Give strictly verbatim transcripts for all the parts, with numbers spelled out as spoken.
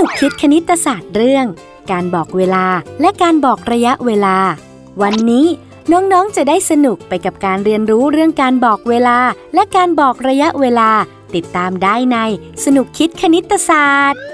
กคิดคณิตศาสตร์เรื่องการบอกเวลาและการบอกระยะเวลาวันนี้น้องๆจะได้สนุกไปกับการเรียนรู้เรื่องการบอกเวลาและการบอกระยะเวลาติดตามได้ในสนุกคิดคณิตศาสตร์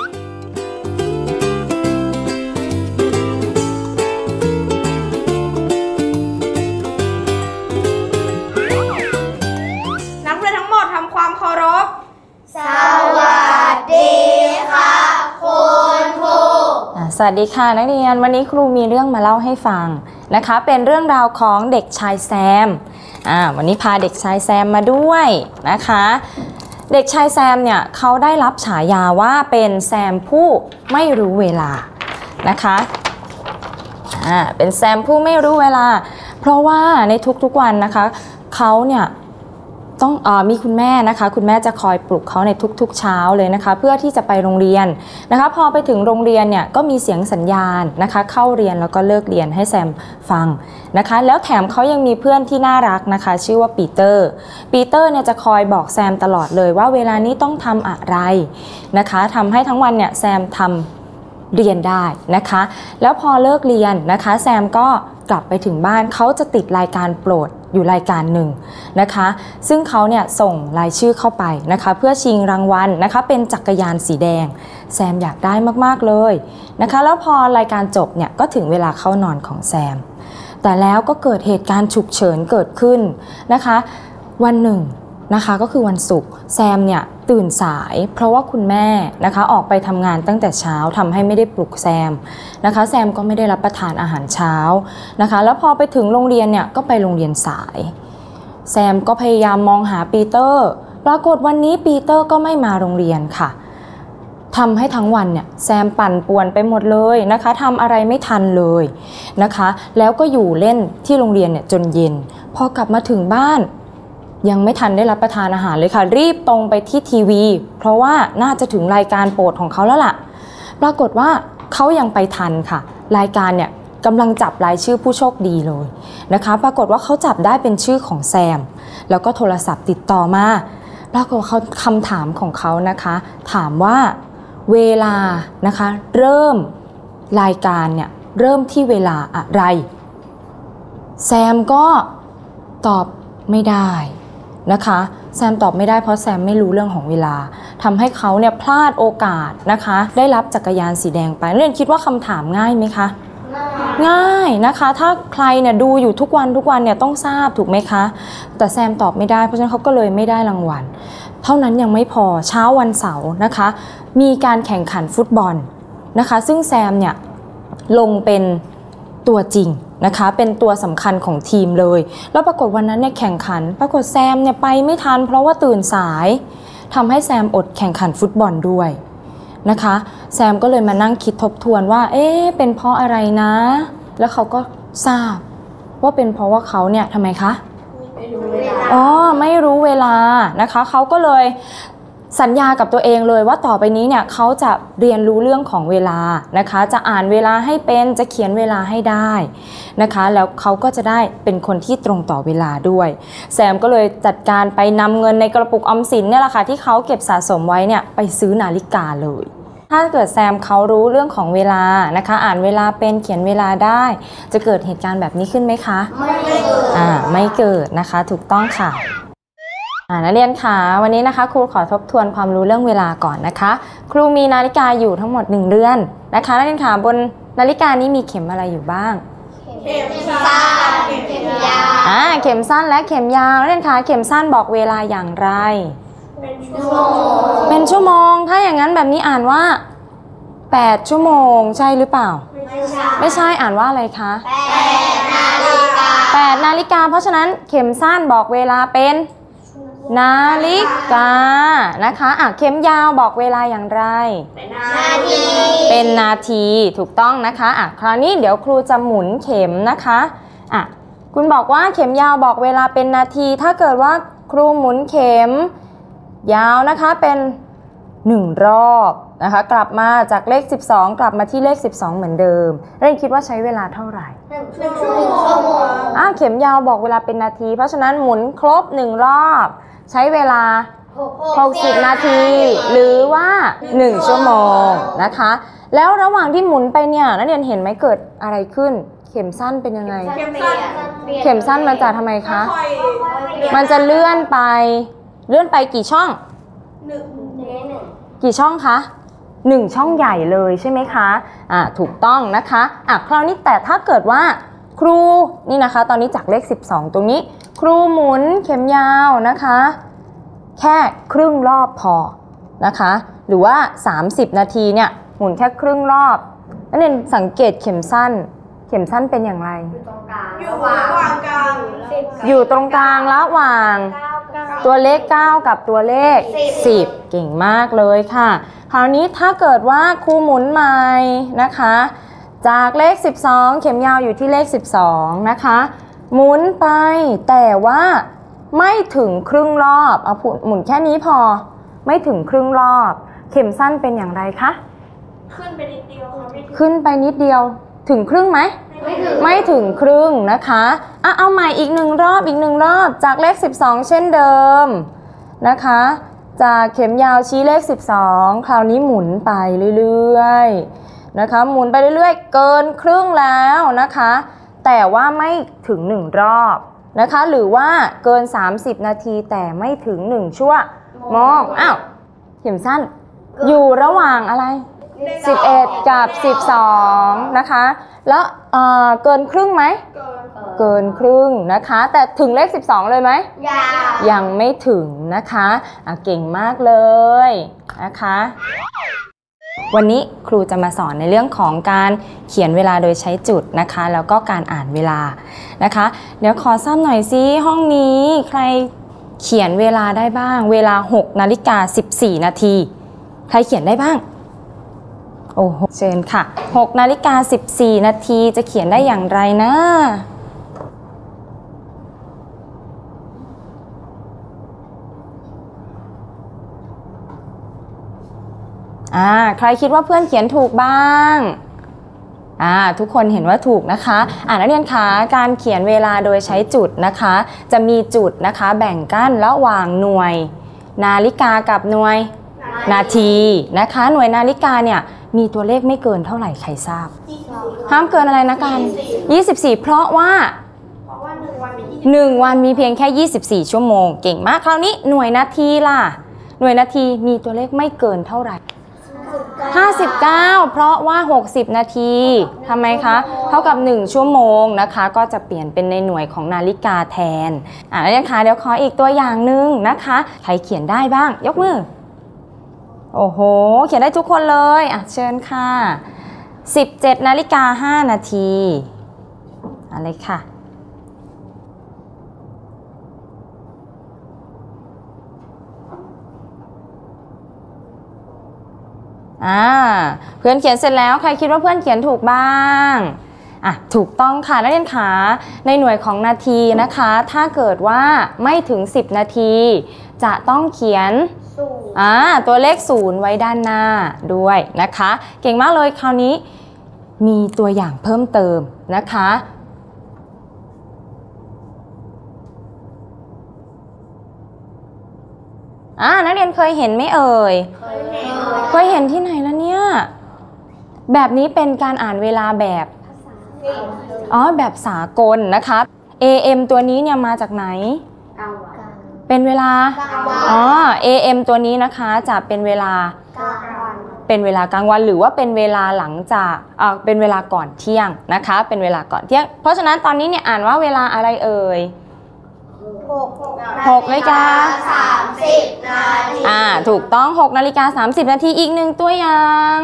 นักเรียนทั้งหมดทำความเคารพสวัสดีค่ะคุณครูสวัสดีค่ะนักเรียนวันนี้ครูมีเรื่องมาเล่าให้ฟังนะคะเป็นเรื่องราวของเด็กชายแซมอ่าวันนี้พาเด็กชายแซมมาด้วยนะคะเด็กชายแซมเนี่ยเขาได้รับฉายาว่าเป็นแซมผู้ไม่รู้เวลานะคะอ่าเป็นแซมผู้ไม่รู้เวลาเพราะว่าในทุกๆวันนะคะเขาเนี่ยต้องเอ่อมีคุณแม่นะคะคุณแม่จะคอยปลุกเขาในทุกๆเช้าเลยนะคะเพื่อที่จะไปโรงเรียนนะคะพอไปถึงโรงเรียนเนี่ยก็มีเสียงสัญญาณนะคะเข้าเรียนแล้วก็เลิกเรียนให้แซมฟังนะคะแล้วแถมเขายังมีเพื่อนที่น่ารักนะคะชื่อว่าปีเตอร์ปีเตอร์เนี่ยจะคอยบอกแซมตลอดเลยว่าเวลานี้ต้องทำอะไรนะคะทำให้ทั้งวันเนี่ยแซมทำเรียนได้นะคะแล้วพอเลิกเรียนนะคะแซมก็กลับไปถึงบ้านเขาจะติดรายการโปรดอยู่รายการหนึ่งนะคะซึ่งเขาเนี่ยส่งรายชื่อเข้าไปนะคะเพื่อชิงรางวัลนะคะเป็นจักรยานสีแดงแซมอยากได้มากๆเลยนะคะแล้วพอรายการจบเนี่ยก็ถึงเวลาเข้านอนของแซมแต่แล้วก็เกิดเหตุการณ์ฉุกเฉินเกิดขึ้นนะคะวันหนึ่งนะคะก็คือวันศุกร์แซมเนี่ยตื่นสายเพราะว่าคุณแม่นะคะออกไปทำงานตั้งแต่เช้าทำให้ไม่ได้ปลุกแซมนะคะแซมก็ไม่ได้รับประทานอาหารเช้านะคะแล้วพอไปถึงโรงเรียนเนี่ยก็ไปโรงเรียนสายแซมก็พยายามมองหาปีเตอร์ปรากฏวันนี้ปีเตอร์ก็ไม่มาโรงเรียนค่ะทำให้ทั้งวันเนี่ยแซมปั่นป่วนไปหมดเลยนะคะทำอะไรไม่ทันเลยนะคะแล้วก็อยู่เล่นที่โรงเรียนเนี่ยจนเย็นพอกลับมาถึงบ้านยังไม่ทันได้รับประทานอาหารเลยค่ะรีบตรงไปที่ทีวีเพราะว่าน่าจะถึงรายการโปรดของเขาแล้วล่ะปรากฏว่าเขายังไปทันค่ะรายการเนี่ยกำลังจับรายชื่อผู้โชคดีเลยนะคะปรากฏว่าเขาจับได้เป็นชื่อของแซมแล้วก็โทรศัพท์ติดต่อมาปรากฏเขาคำถามของเขานะคะถามว่าเวลานะคะเริ่มรายการเนี่ยเริ่มที่เวลาอะไรแซมก็ตอบไม่ได้นะคะแซมตอบไม่ได้เพราะแซมไม่รู้เรื่องของเวลาทำให้เขาเนี่ยพลาดโอกาสนะคะได้รับจักรยานสีแดงไปเรียนคิดว่าคำถามง่ายไหมคะง่ายนะคะถ้าใครเนี่ยดูอยู่ทุกวันทุกวันเนี่ยต้องทราบถูกไหมคะแต่แซมตอบไม่ได้เพราะฉะนั้นเขาก็เลยไม่ได้รางวัลเท่านั้นยังไม่พอเช้าวันเสาร์นะคะมีการแข่งขันฟุตบอลนะคะซึ่งแซมเนี่ยลงเป็นตัวจริงนะคะเป็นตัวสำคัญของทีมเลยแล้วปรากฏวันนั้นเนี่ยแข่งขันปรากฏแซมเนี่ยไปไม่ทันเพราะว่าตื่นสายทำให้แซมอดแข่งขันฟุตบอลด้วยนะคะแซมก็เลยมานั่งคิดทบทวนว่าเอ๊ะเป็นเพราะอะไรนะแล้วเขาก็ทราบว่าเป็นเพราะว่าเขาเนี่ยทำไมคะไม่รู้เวลาอ๋อไม่รู้เวลานะคะเขาก็เลยสัญญากับตัวเองเลยว่าต่อไปนี้เนี่ยเขาจะเรียนรู้เรื่องของเวลานะคะจะอ่านเวลาให้เป็นจะเขียนเวลาให้ได้นะคะแล้วเขาก็จะได้เป็นคนที่ตรงต่อเวลาด้วยแซมก็เลยจัดการไปนำเงินในกระปุกออมสินเนี่ยแหละค่ะที่เขาเก็บสะสมไว้เนี่ยไปซื้อนาฬิกาเลยถ้าเกิดแซมเขารู้เรื่องของเวลานะคะอ่านเวลาเป็นเขียนเวลาได้จะเกิดเหตุการณ์แบบนี้ขึ้นไหมคะไม่เกิดอ่าไม่เกิดนะคะถูกต้องค่ะนักเรียนค่ะวันนี้นะคะครูขอทบทวนความรู้เรื่องเวลาก่อนนะคะครูมีนาฬิกาอยู่ทั้งหมดหนึ่งเรือนนะคะนักเรียนค่ะบนนาฬิกานี้มีเข็มอะไรอยู่บ้างเข็มสั้นเข็มยาวอ่าเข็มสั้นและเข็มยาวนักเรียนค่ะเข็มสั้นบอกเวลาอย่างไรเป็นชั่วโมงเป็นชั่วโมงถ้าอย่างนั้นแบบนี้อ่านว่าแปดชั่วโมงใช่หรือเปล่าไม่ใช่ไม่ใช่อ่านว่าอะไรคะแปดนาฬิกาแปดนาฬิกาเพราะฉะนั้นเข็มสั้นบอกเวลาเป็นนาฬิกานะคะอ่ะเข็มยาวบอกเวลาอย่างไรเป็นนาทีเป็นนาทีถูกต้องนะคะอ่ะคราวนี้เดี๋ยวครูจะหมุนเข็มนะคะอ่ะคุณบอกว่าเข็มยาวบอกเวลาเป็นนาทีถ้าเกิดว่าครูหมุนเข็มยาวนะคะเป็นหนึ่งรอบนะคะกลับมาจากเลขสิบสองกลับมาที่เลขสิบสองเหมือนเดิมเรนคิดว่าใช้เวลาเท่าไหร่หนึ่งชั่วโมงอ่ะเข็มยาวบอกเวลาเป็นนาทีเพราะฉะนั้นหมุนครบหนึ่งรอบใช้เวลาหกสิบนาทีหรือว่าหนึ่งชั่วโมงนะคะแล้วระหว่างที่หมุนไปเนี่ยนักเรียนเห็นไหมเกิดอะไรขึ้นเข็มสั้นเป็นยังไงเข็มสั้นเข็มสั้นมันจะทำไมคะมันจะเลื่อนไปเลื่อนไปกี่ช่องหนึ่งกี่ช่องคะหนึ่งช่องใหญ่เลยใช่ไหมคะอ่าถูกต้องนะคะอ่ะคราวนี้แต่ถ้าเกิดว่าครูนี่นะคะตอนนี้จากเลขสิบสองตรงนี้ครูหมุนเข็มยาวนะคะแค่ครึ่งรอบพอนะคะหรือว่าสามสิบนาทีเนี่ยหมุนแค่ครึ่งรอบนั่นเองสังเกตเข็มสั้นเข็มสั้นเป็นอย่างไรอยู่ตรงกลางกลางอยู่ตรงกลางระหว่างตัวเลขเก้ากับตัวเลขสิบเก่งมากเลยค่ะคราวนี้ถ้าเกิดว่าครูหมุนใหม่นะคะจากเลขสิบสองเข็มยาวอยู่ที่เลขสิบสองนะคะหมุนไปแต่ว่าไม่ถึงครึ่งรอบเอาหมุนแค่นี้พอไม่ถึงครึ่งรอบเข็มสั้นเป็นอย่างไรคะขึ้นไปนิดเดียวขึ้นไปนิดเดียวถึงครึ่งไหมไม่ถึงไม่ถึงครึ่งนะคะอ่ะเอาใหม่อีกหนึ่งรอบอีกหนึ่งรอบจากเลขสิบสองเช่นเดิมนะคะจากเข็มยาวชี้เลขสิบสองคราวนี้หมุนไปเรื่อยๆนะคะหมุนไปเรื่อยๆเกินครึ่งแล้วนะคะแต่ว่าไม่ถึงหนึ่งรอบนะคะหรือว่าเกินสามสิบนาทีแต่ไม่ถึงหนึ่งชั่วโมงอ้าวเข็มสั้นอยู่ระหว่างอะไรสิบเอ็ดกับสิบสองนะคะแล้วเอ่อเกินครึ่งไหมเกินครึ่งนะคะแต่ถึงเลขสิบสองเลยไหมยังยังไม่ถึงนะคะอ่ะเก่งมากเลยนะคะวันนี้ครูจะมาสอนในเรื่องของการเขียนเวลาโดยใช้จุดนะคะแล้วก็การอ่านเวลานะคะเดี๋ยวขอทราบหน่อยซิห้องนี้ใครเขียนเวลาได้บ้างเวลาหกนาฬิกาสิบสี่นาทีใครเขียนได้บ้างโอ้โหเชิญค่ะหกนาฬิกาสิบสี่นาทีจะเขียนได้อย่างไรนะอ่าใครคิดว่าเพื่อนเขียนถูกบ้างอ่าทุกคนเห็นว่าถูกนะคะอ่านักเรียนคะการเขียนเวลาโดยใช้จุดนะคะจะมีจุดนะคะแบ่งกั้นระหว่างหน่วยนาฬิกากับหน่วยนาทีนะคะหน่วยนาฬิกาเนี่ยมีตัวเลขไม่เกินเท่าไหร่ใครทราบห้ามเกินอะไรนะกันยี่สิบสี่เพราะว่าหนึ่งวันมีเพียงแค่ยี่สิบสี่ชั่วโมงเก่งมากคราวนี้หน่วยนาทีล่ะหน่วยนาทีมีตัวเลขไม่เกินเท่าไหร่ห้าสิบเก้าเพราะว่าหกสิบนาทีทำไมคะเท่ากับหนึ่งชั่วโมงนะคะก็จะเปลี่ยนเป็นในหน่วยของนาฬิกาแทนอ่ะแล้วนะคะเดี๋ยวขออีกตัวอย่างหนึ่งนะคะใครเขียนได้บ้างยกมือโอ้โหเขียนได้ทุกคนเลยอ่ะเชิญค่ะสิบเจ็ดนาฬิกาห้านาทีอะไรค่ะอ่าเพื่อนเขียนเสร็จแล้วใครคิดว่าเพื่อนเขียนถูกบ้างอ่ะถูกต้องค่ะนักเรียนคะในหน่วยของนาทีนะคะถ้าเกิดว่าไม่ถึงสิบนาทีจะต้องเขียนอ่าตัวเลขศูนย์ไว้ด้านหน้าด้วยนะคะเก่งมากเลยคราวนี้มีตัวอย่างเพิ่มเติมนะคะอ่านักเรียนเคยเห็นไหมเอ่ยเคยเห็นที่ไหนแล้วเนี่ยแบบนี้เป็นการอ่านเวลาแบบอ๋อแบบสากลนะคะ เอ เอ็ม ตัวนี้เนี่ยมาจากไหนเป็นเวลาอ๋อ เอ เอ็ม ตัวนี้นะคะจะเป็นเวลาเป็นเวลากลางวันหรือว่าเป็นเวลาหลังจากอ่าเป็นเวลาก่อนเที่ยงนะคะเป็นเวลาก่อนเที่ยงเพราะฉะนั้นตอนนี้เนี่ยอ่านว่าเวลาอะไรเอ่ยหกนาฬิกาสามสิบนาทีอ่าถูกต้องหกนาฬิกาสามสิบนาทีอีกหนึ่งตัวอย่าง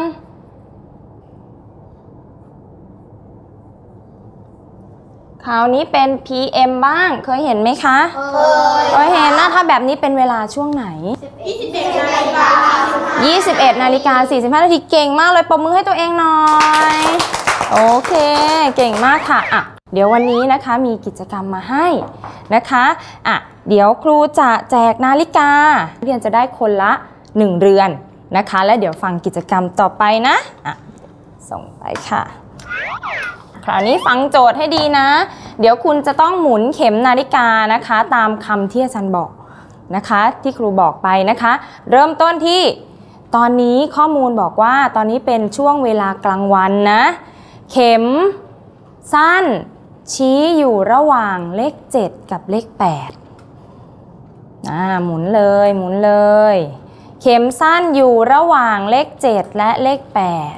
คราวนี้เป็น พี เอ็ม บ้างเคยเห็นไหมคะเคยเห็นนะถ้าแบบนี้เป็นเวลาช่วงไหนยี่สิบเอ็ดนาฬิกายี่สิบเอ็ดนาฬิกาสี่สิบห้านาทีเก่งมากเลยปรบมือให้ตัวเองหน่อยโอเคเก่งมากค่ะอ่ะเดี๋ยววันนี้นะคะมีกิจกรรมมาให้นะคะอ่ะเดี๋ยวครูจะแจกนาฬิกาเรียนจะได้คนละหนึ่งเรือนนะคะและเดี๋ยวฟังกิจกรรมต่อไปนะอ่ะส่งไปค่ะคราวนี้ฟังโจทย์ให้ดีนะเดี๋ยวคุณจะต้องหมุนเข็มนาฬิกานะคะตามคำที่อาจารย์บอกนะคะที่ครูบอกไปนะคะเริ่มต้นที่ตอนนี้ข้อมูลบอกว่าตอนนี้เป็นช่วงเวลากลางวันนะเข็มสั้นชี้อยู่ระหว่างเลขเจ็ดกับเลขแปดอ่าหมุนเลยหมุนเลยเข็มสั้นอยู่ระหว่างเลขเจ็ดและเลขแปด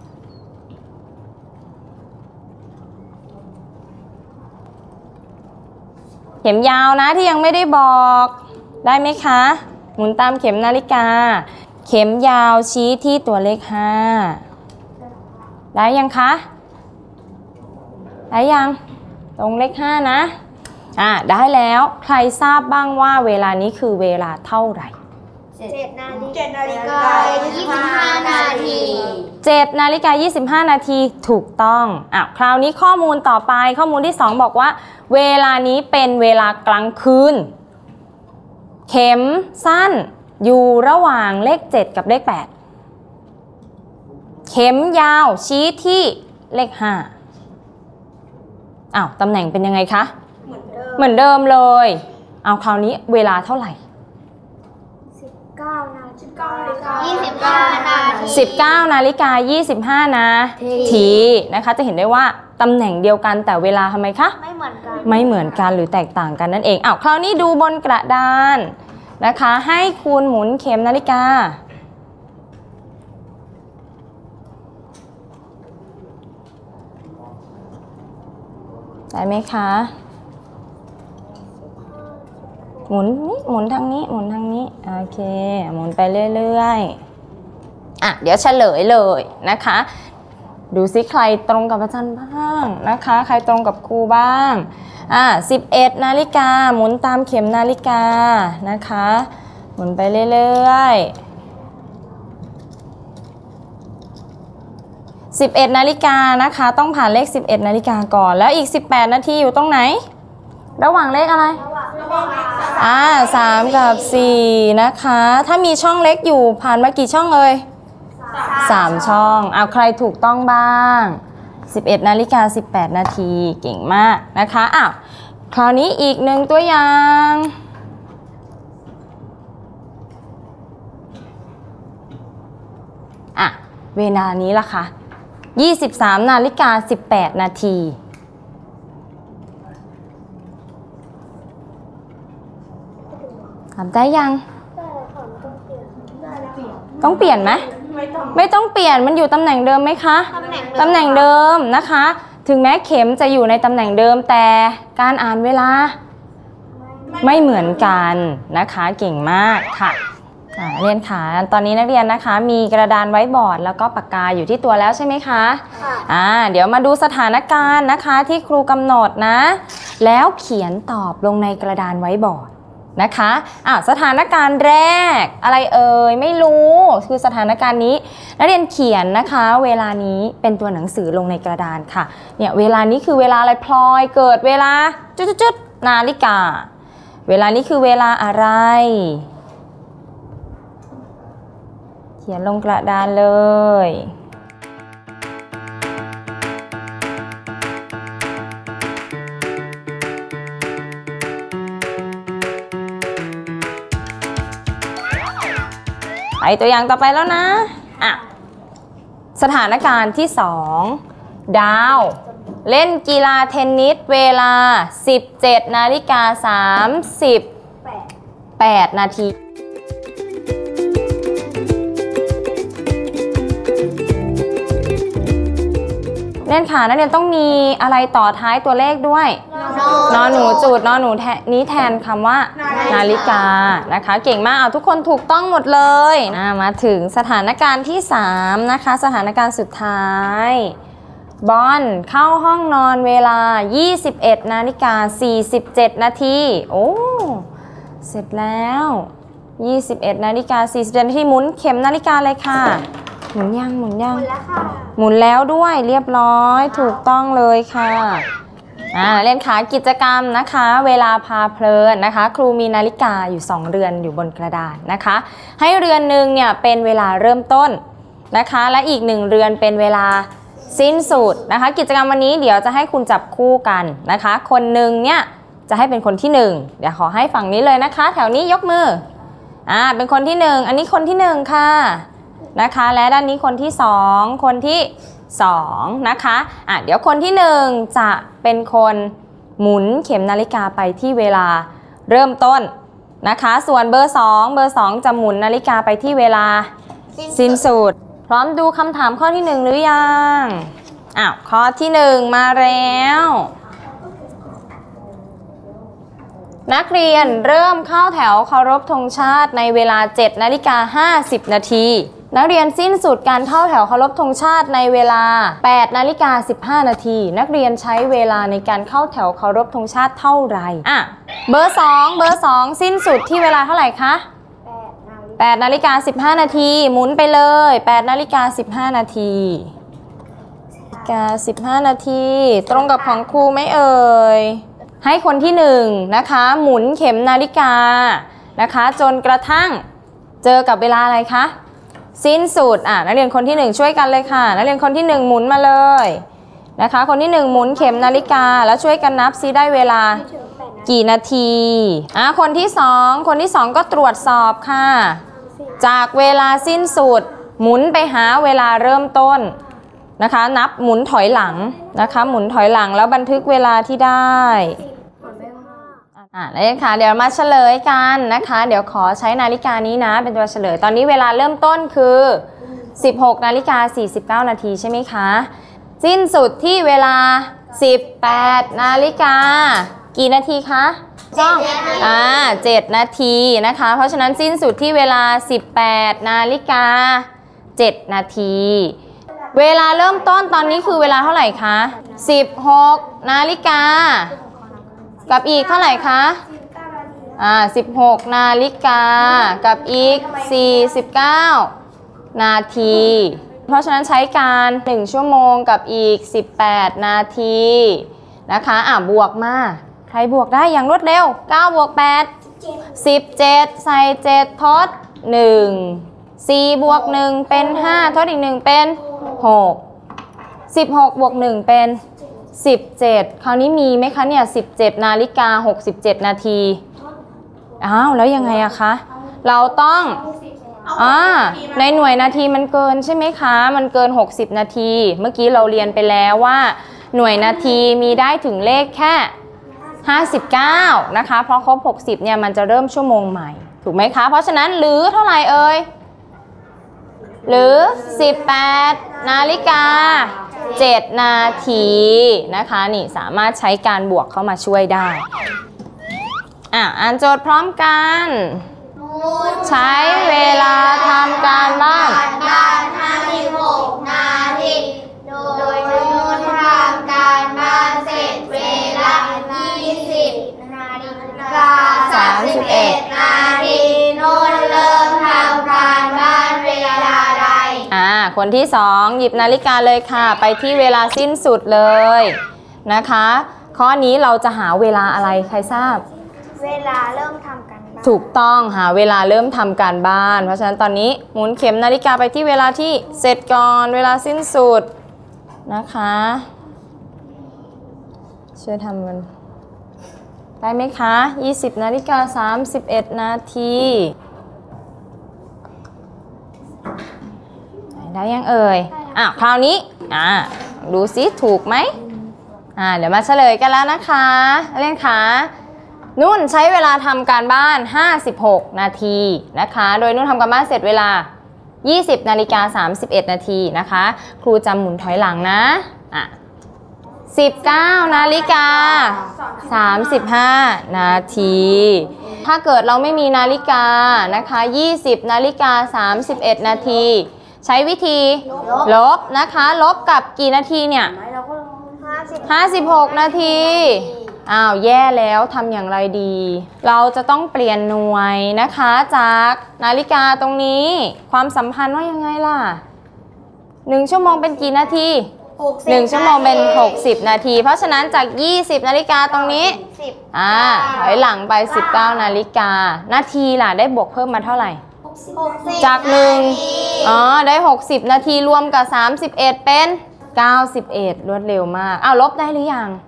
เข็มยาวนะที่ยังไม่ได้บอกได้ไหมคะหมุนตามเข็มนาฬิกาเข็มยาวชี้ที่ตัวเลขห้าได้ยังคะได้ยังตรงเลขห้านะอ่ะได้แล้วใครทราบบ้างว่าเวลานี้คือเวลาเท่าไหร่เจ็ดนาฬิกาเจ็ดนาฬิกายี่สิบห้านาทีเจ็ดนาฬิกายี่สิบห้านาทีถูกต้องอ่ะคราวนี้ข้อมูลต่อไปข้อมูลที่สองบอกว่าเวลานี้เป็นเวลากลางคืนเข็มสั้นอยู่ระหว่างเลขเจ็ดกับเลขแปดเข็มยาวชี้ที่เลขห้าอ้าวตำแหน่งเป็นยังไงคะเหมือนเดิมเหมือนเดิมเลยเอาคราวนี้เวลาเท่าไหร่สิบเก้านาฬิกายี่สิบเก้านาทีสิบเก้านาฬิกายี่สิบห้านาทีนะคะจะเห็นได้ว่าตำแหน่งเดียวกันแต่เวลาทำไมคะไม่เหมือนกันไม่เหมือนกันหรือแตกต่างกันนั่นเองอ้าวคราวนี้ดูบนกระดานนะคะให้คุณหมุนเข็มนาฬิกาได้ไหมคะหมุนนี่หมุนทางนี้หมุนทางนี้โอเคหมุนไปเรื่อยๆอ่ะเดี๋ยวเฉลยเลยนะคะดูซิใครตรงกับอาจารย์บ้างนะคะใครตรงกับครูบ้างอ่ะสิบเอ็ดนาฬิกาหมุนตามเข็มนาฬิกานะคะหมุนไปเรื่อยๆสิบเอ็ดนาฬิกานะคะต้องผ่านเลขสิบเอ็ดนาฬิกาก่อนแล้วอีกสิบแปดนาทีอยู่ตรงไหนระหว่างเลขอะไรอ่าสามกับสี่นะคะถ้ามีช่องเล็กอยู่ผ่านมากี่ช่องเลยสามช่องเอาใครถูกต้องบ้างสิบเอ็ดนาฬิกาสิบแปดนาทีเก่งมากนะคะอ้าวคราวนี้อีกหนึ่งตัวอย่างอ่ะเวลานี้ล่ะค่ะยี่สิบสามนาฬิกาสิบแปดนาทีทำได้ยังต้องเปลี่ยนไหมไม่ต้องเปลี่ยนมันอยู่ตำแหน่งเดิมไหมคะตำแหน่งเดิมนะคะถึงแม้เข็มจะอยู่ในตำแหน่งเดิมแต่การอ่านเวลาไม่เหมือนกันนะคะเก่งมากค่ะนักเรียนค่ะตอนนี้นักเรียนนะคะมีกระดานไว้บอร์ดแล้วก็ปากกาอยู่ที่ตัวแล้วใช่ไหมคะอ่าเดี๋ยวมาดูสถานการณ์นะคะที่ครูกำหนดนะแล้วเขียนตอบลงในกระดานไว้บอร์ดนะคะอ่ะสถานการณ์แรกอะไรเอ่ยไม่รู้คือสถานการณ์นี้นักเรียนเขียนนะคะเวลานี้เป็นตัวหนังสือลงในกระดานค่ะเนี่ยเวลานี้คือเวลาอะไรพลอยเกิดเวลาจุดๆๆนาฬิกาเวลานี้คือเวลาอะไรเขียนลงกระดานเลยไปตัวอย่างต่อไปแล้วนะอ่ะสถานการณ์ที่สองดาวเล่นกีฬาเทนนิสเวลาสิบเจ็ดนาฬิกาสามสิบแปดนาทีเล่นค่ะนักเรียนต้องมีอะไรต่อท้ายตัวเลขด้วยนอหนูจุดนอหนูนี้แทนคำว่านาฬิกานะคะเก่งมากเอาทุกคนถูกต้องหมดเลยนะมาถึงสถานการณ์ที่สามนะคะสถานการณ์สุดท้ายบอลเข้าห้องนอนเวลายี่สิบเอ็ดนาฬิกาสี่สิบเจ็ดนาทีโอ้เสร็จแล้วยี่สิบเอ็ดนาฬิกาสี่สิบเจ็ดนาทีหมุนเข็มนาฬิกาเลยค่ะหมุนยังหมุนยังหมุนแล้วด้วยเรียบร้อยถูกต้องเลยค่ะอ่าเล่นขากิจกรรมนะคะเวลาพาเพลินนะคะครูมีนาฬิกาอยู่สองเรือนอยู่บนกระดานนะคะให้เรือนหนึ่งเนี่ยเป็นเวลาเริ่มต้นนะคะและอีกหนึ่งเรือนเป็นเวลาสิ้นสุดนะคะกิจกรรมวันนี้เดี๋ยวจะให้คุณจับคู่กันนะคะคนหนึ่งเนี่ยจะให้เป็นคนที่หนึ่งเดี๋ยวขอให้ฝั่งนี้เลยนะคะแถวนี้ยกมืออ่าเป็นคนที่หนึ่งอันนี้คนที่หนึ่งค่ะนะคะและด้านนี้คนที่สองคนที่สองนะคะอ่ะเดี๋ยวคนที่หนึ่งจะเป็นคนหมุนเข็มนาฬิกาไปที่เวลาเริ่มต้นนะคะส่วนเบอร์สองเบอร์สองจะหมุนนาฬิกาไปที่เวลาสิ้นสุดพร้อมดูคำถามข้อที่หนึ่งหรือยังอ้าวข้อที่หนึ่งมาแล้วนักเรียนเริ่มเข้าแถวเคารพธงชาติในเวลาเจ็ดนาฬิกาห้าสิบนาทีนักเรียนสิ้นสุดการเข้าแถวเคารพธงชาติในเวลาแปดนาฬิกาสิบห้านาทีนักเรียนใช้เวลาในการเข้าแถวเคารพธงชาติเท่าไหร่อ่ะเบอร์สองเบอร์สองสิ้นสุดที่เวลาเท่าไหร่คะแปดนาฬิกาสิบห้านาทีหมุนไปเลยแปดนาฬิกาสิบห้านาทีนาฬิกาสิบห้านาทีตรงกับของครูไหมเอ่ยให้คนที่หนึ่งนะคะหมุนเข็มนาฬิกานะคะจนกระทั่งเจอกับเวลาอะไรคะสิ้นสุดอ่ะนักเรียนคนที่หนึ่งช่วยกันเลยค่ะนักเรียนคนที่หนึ่งหมุนมาเลยนะคะคนที่หนึ่งหมุนเข็มนาฬิกาแล้วช่วยกันนับซิได้เวลากี่นาทีอ่ะคนที่สองคนที่สองก็ตรวจสอบค่ะจากเวลาสิ้นสุดหมุนไปหาเวลาเริ่มต้นนะคะนับหมุนถอยหลังนะคะหมุนถอยหลังแล้วบันทึกเวลาที่ได้อ่าแล้วค่ะเดี๋ยวมาเฉลยกันนะคะเดี๋ยวขอใช้นาฬิกานี้นะเป็นตัวเฉลยตอนนี้เวลาเริ่มต้นคือสิบหกนาฬิกาสี่สิบเก้านาทีใช่ไหมคะสิ้นสุดที่เวลาสิบแปดนาฬิกากี่นาทีคะจ้องอ่าเจ็ดนาทีนะคะเพราะฉะนั้นสิ้นสุดที่เวลาสิบแปดนาฬิกาเจ็ดนาทีเวลาเริ่มต้นตอนนี้คือเวลาเท่าไหร่คะสิบหกนาฬิกากับอีกเท่าไหร่คะอ่าสิบหกนาฬิกากับอีกสี่สิบเก้านาทีเพราะฉะนั้นใช้การหนึ่งชั่วโมงกับอีกสิบแปดนาทีนะคะอ่ะบวกมาใครบวกได้อย่างรวดเร็วเก้าบวกแปด สิบเจ็ดใส่เจ็ดทดหนึ่ง สี่บวกหนึ่งเป็นห้าทดอีกหนึ่งเป็นหก สิบหกบวกหนึ่งเป็นสิบเจ็ดคราวนี้มีไหมคะเนี่ยสิบเจ็ดนาฬิกาหกสิบเจ็ดนาทีอ้าวแล้วยังไงอะคะเราต้องอ่าในหน่วยนาทีมันเกินใช่ไหมคะมันเกินหกสิบนาทีเมื่อกี้เราเรียนไปแล้วว่าหน่วยนาทีมีได้ถึงเลขแค่ห้าสิบเก้านะคะเพราะครบหกสิบเนี่ยมันจะเริ่มชั่วโมงใหม่ถูกไหมคะเพราะฉะนั้นหรือเท่าไหร่เอ่ยหรือสิบแปดนาฬิกาเจ็ดนาทีนะคะนี่สามารถใช้การบวกเข้ามาช่วยได้อ่ะอ่านโจทย์พร้อมกันใช้เวลาทำการบ้านการห้าสิบหกนาทีโดยนุ่นทำการบ้านเสร็จเวลายี่สิบนาฬิกาสามสิบเอ็ดนาทีนุ่นเริ่มทำการบ้านเวลาใดอ่าคนที่สองหยิบนาฬิกาเลยค่ะไปที่เวลาสิ้นสุดเลยนะคะข้อนี้เราจะหาเวลาอะไรใครทราบเวลาเริ่มทำการบ้านถูกต้องหาเวลาเริ่มทำการบ้านเพราะฉะนั้นตอนนี้หมุนเข็มนาฬิกาไปที่เวลาที่เสร็จก่อนเวลาสิ้นสุดนะคะช่วยทำมันได้ไหมคะยี่สิบนาฬิกาสามสิบเอ็ดนาทีได้ยังเอ่ยอ่ะคราวนี้อ่ะดูซิถูกไหมอ่ะเดี๋ยวมาเฉลยกันแล้วนะคะเล่นค่ะนุ่นใช้เวลาทำการบ้านห้าสิบหกนาทีนะคะโดยนุ่นทำการบ้านเสร็จเวลายี่สิบนาฬิกาสามสิบเอ็ดนาทีนะคะครูจะหมุนถอยหลังนะอ่ะสิบเก้านาฬิกาสามสิบห้านาทีถ้าเกิดเราไม่มีนาฬิกานะคะยี่สิบนาฬิกาสามสิบเอ็ดนาทีใช้วิธีลบนะคะลบกับกี่นาทีเนี่ยห้าสิบหกนาทีอ้าวแย่แล้วทำอย่างไรดีเราจะต้องเปลี่ยนหน่วยนะคะจากนาฬิกาตรงนี้ความสัมพันธ์ว่ายังไงล่ะหนึ่งชั่วโมงเป็นกี่นาทีหนึ่งชั่วโมงเป็นหกสิบนาทีเพราะฉะนั้นจากยี่สิบนาฬิกาตรงนี้อ่าถอยหลังไปสิบเก้านาฬิกานาทีล่ะได้บวกเพิ่มมาเท่าไหร่จากหนึ่งอ๋อได้หกสิบนาทีรวมกับสามสิบเอ็ดเป็นเก้าสิบเอ็ดรวดเร็วมากอ้าวลบได้หรือยัง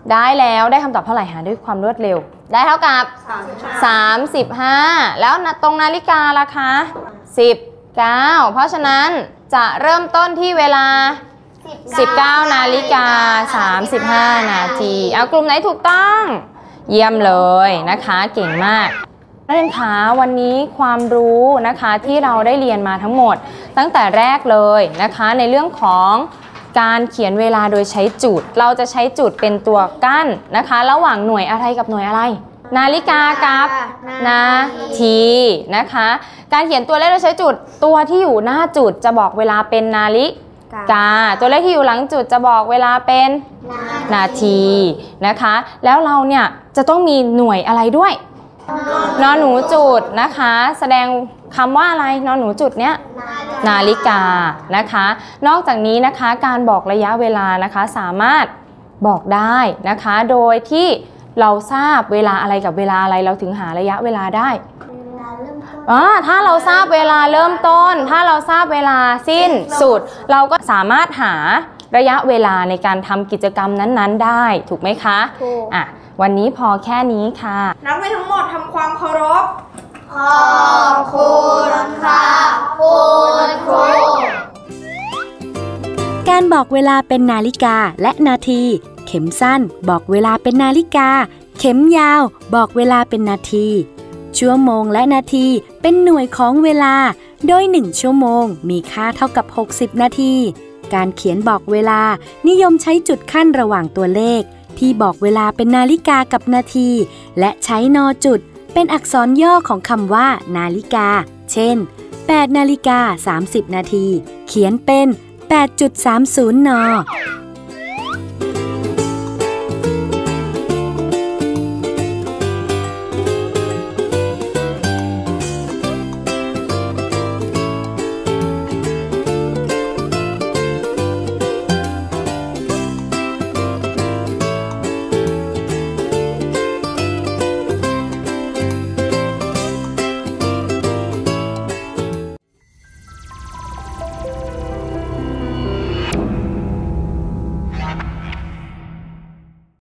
ได้แล้วได้คำตอบเท่าไหร่หาด้วยความรวดเร็วได้เท่ากับสามสิบห้าแล้วตรงนาฬิกาล่ะคะสิบเก้าเพราะฉะนั้นจะเริ่มต้นที่เวลาสิบเก้านาฬิกาสามสิบห้านาทีเอากลุ่มไหนถูกต้องเยี่ยมเลยนะคะเก่งมากนักเรียนคะวันนี้ความรู้นะคะที่เราได้เรียนมาทั้งหมดตั้งแต่แรกเลยนะคะในเรื่องของการเขียนเวลาโดยใช้จุดเราจะใช้จุดเป็นตัวกั้นนะคะระหว่างหน่วยอะไรกับหน่วยอะไรนาฬิกากับนาทีนะคะการเขียนตัวเลขโดยใช้จุดตัวที่อยู่หน้าจุดจะบอกเวลาเป็นนาฬิกาตัวเลขที่อยู่หลังจุดจะบอกเวลาเป็นนาทีนะคะแล้วเราเนี่ยจะต้องมีหน่วยอะไรด้วยนอนหนูจุดนะคะแสดงคำว่าอะไรนอนหนูจุดเนี้ยนาฬิกานะคะนอกจากนี้นะคะการบอกระยะเวลานะคะสามารถบอกได้นะคะโดยที่เราทราบเวลาอะไรกับเวลาอะไรเราถึงหาระยะเวลาได้อ๋อถ้าเราทราบเวลาเริ่มต้นถ้าเราทราบเวลาสิ้นสุดเราก็สามารถหาระยะเวลาในการทำกิจกรรมนั้นๆได้ถูกไหมคะอ่ะวันนี้พอแค่นี้ค่ะนักเรียนทั้งหมดทำความเคารพขอบคุณค่ะคุณครูการบอกเวลาเป็นนาฬิกาและนาทีเข็มสั้นบอกเวลาเป็นนาฬิกาเข็มยาวบอกเวลาเป็นนาทีชั่วโมงและนาทีเป็นหน่วยของเวลาโดยหนึ่งชั่วโมงมีค่าเท่ากับหกสิบนาทีการเขียนบอกเวลานิยมใช้จุดขั้นระหว่างตัวเลขที่บอกเวลาเป็นนาฬิกากับนาทีและใช้นอจุดเป็นอักษรย่อของคำว่านาฬิกาเช่นแปดนาฬิกาสามสิบนาทีเขียนเป็น แปดจุดสามศูนย์ น